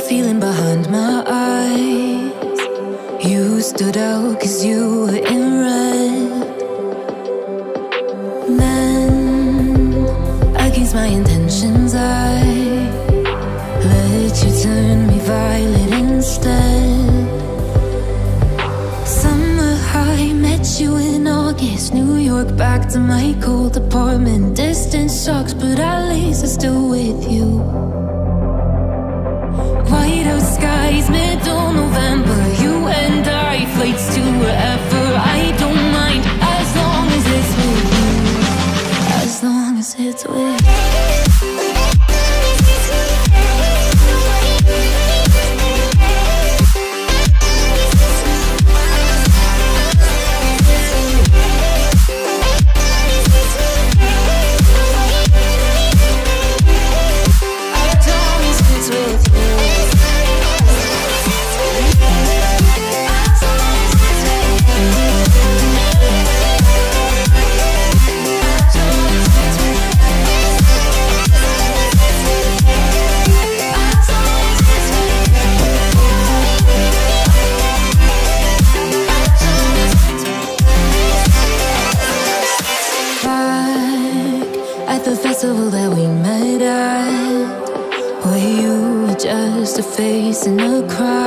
feeling behind my eyes. You stood out 'cause you were in red. Then, against my intentions, I let you turn me violet instead. Summer high, met you in August. New York, back to my cold apartment. Distance sucks, but at least I'm still with you. White out skies, middle November. You and I, flights to wherever. I don't mind, as long as it's with you. As long as it's with you. The festival that we met at, where you were just a face in a crowd.